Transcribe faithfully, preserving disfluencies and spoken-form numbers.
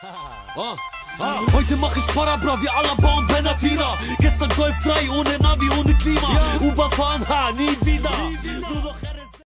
Ah, ah. Heute mach ich Parabra wie Alaba und Benatina. Gestern Golf drei ohne Navi, ohne Klima. Ja. U-Bahn fahren, ha, nie wieder. Nie wieder.